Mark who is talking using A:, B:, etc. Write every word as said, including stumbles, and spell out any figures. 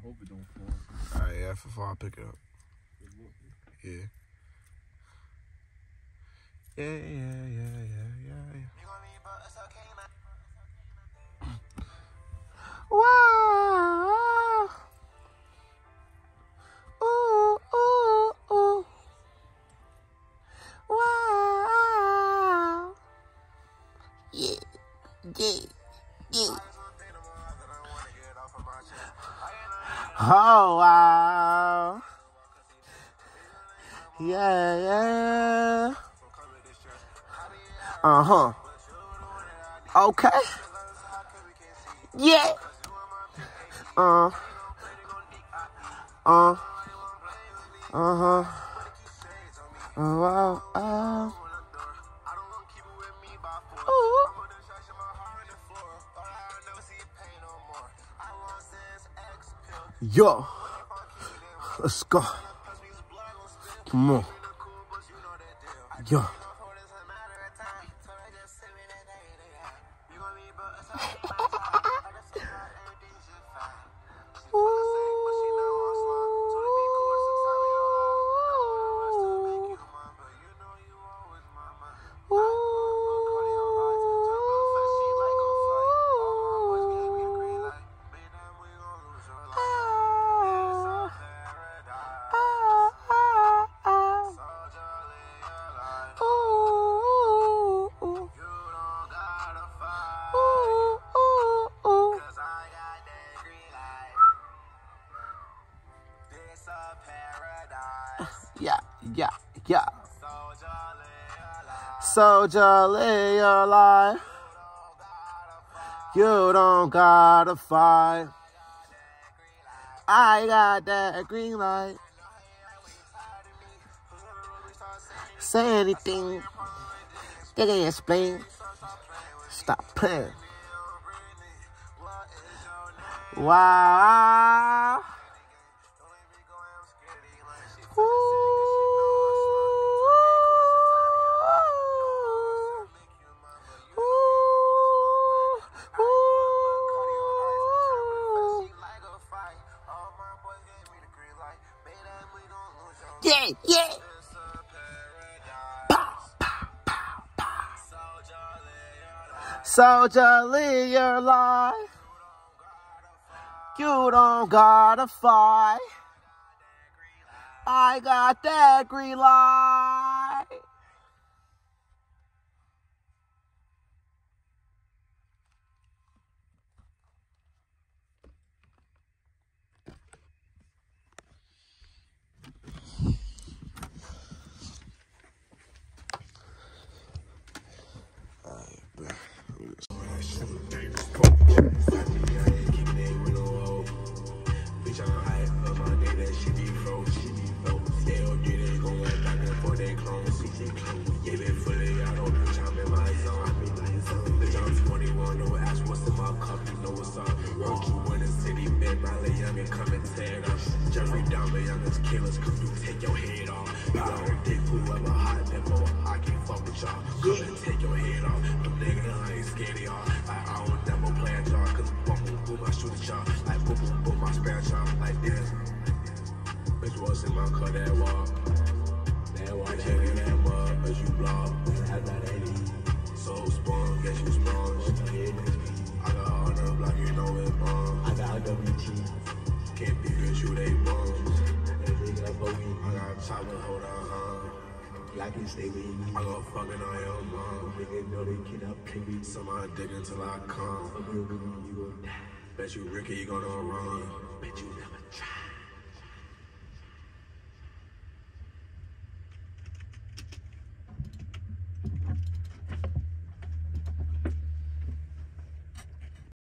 A: hope it don't fall.
B: Alright, yeah, if it fall, I'll pick it up. Yeah. Yeah, yeah, yeah, yeah, yeah, yeah. Wow. Ooh, ooh, ooh. Wow. Yeah, yeah, yeah. Oh, wow. Yeah, yeah. Uh-huh. Okay. Yeah. Uh. Uh. Uh-huh. Oh, wow. Uh. Ooh. Yo. Let's go. Come on. Yo. Yeah, yeah, yeah. Soldier, live your life. You don't gotta fight. I got that green light. Say anything. They can explain. Stop playing. Wow. Yeah, yeah. Pow, pow, pow, pow. Soldier, live your life. You don't gotta fight. I got that green light. Killers come through, take your head off. You already dick whoever hot level. I can't fuck with y'all. Come and take your head off. Them niggas, I ain't scared of y'all. Like, I don't never play at y'all. Cause boom, boom, boom, I shoot at y'all. Like, boom, boom, boom, I spare at y'all. Like this. Bitch, what's in my car? That walk. That walk, that walk, that mug. Cause you block. I got eighty. So sprung, guess you sprung. I got all the block, you know it bomb. I got W T. Can't be good, you they bombs. I got top and hold on, huh? I can stay with me. I go fucking on your mom. Nigga know they cannot play me. Somebody dig until I come. Bet you Ricky, you gonna run.